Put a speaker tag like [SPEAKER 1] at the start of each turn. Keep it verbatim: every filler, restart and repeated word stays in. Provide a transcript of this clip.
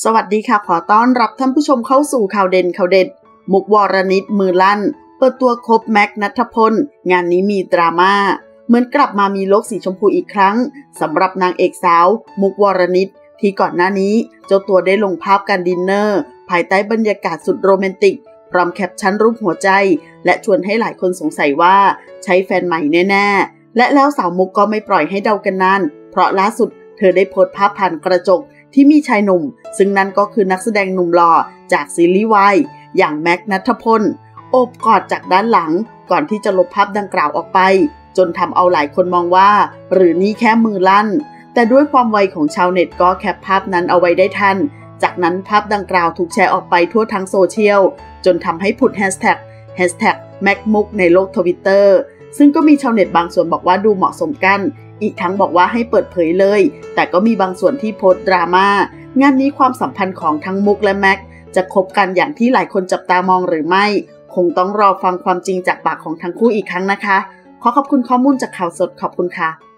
[SPEAKER 1] สวัสดีค่ะขอต้อนรับท่านผู้ชมเข้าสู่ข่าวเด่นข่าวเด็ดมุกวรณิตมือลั่นเปิดตัวคบแม็กนัทพลงานนี้มีดราม่าเหมือนกลับมามีโลกสีชมพูอีกครั้งสำหรับนางเอกสาวมุกวรณิตที่ก่อนหน้านี้เจ้าตัวได้ลงภาพการดินเนอร์ภายใต้บรรยากาศสุดโรแมนติกพร้อมแคปชั่นรูปหัวใจและชวนให้หลายคนสงสัยว่าใช้แฟนใหม่แน่ๆและแล้วสาวมุกก็ไม่ปล่อยให้เดากันนานเพราะล่าสุดเธอได้โพสต์ภาพผ่านกระจกที่มีชายหนุ่มซึ่งนั่นก็คือนักแสดงหนุ่มหล่อจากซีรีส์วายอย่างแม็กนัทพลโอบกอดจากด้านหลังก่อนที่จะลบภาพดังกล่าวออกไปจนทำเอาหลายคนมองว่าหรือนี่แค่มือลั่นแต่ด้วยความไวของชาวเน็ตก็แคปภาพนั้นเอาไว้ได้ทันจากนั้นภาพดังกล่าวถูกแชร์ออกไปทั่วทั้งโซเชียลจนทำให้ผุดแฮชแท็กแฮชแท็กแม็กมุกในโลกทวิตเตอร์ซึ่งก็มีชาวเน็ตบางส่วนบอกว่าดูเหมาะสมกันอีกทั้งบอกว่าให้เปิดเผยเลยแต่ก็มีบางส่วนที่โพสต์ดราม่างานนี้ความสัมพันธ์ของทั้งมุกและแม็กจะคบกันอย่างที่หลายคนจับตามองหรือไม่คงต้องรอฟังความจริงจากปากของทั้งคู่อีกครั้งนะคะขอขอบคุณข้อมูลจากข่าวสดขอบคุณค่ะ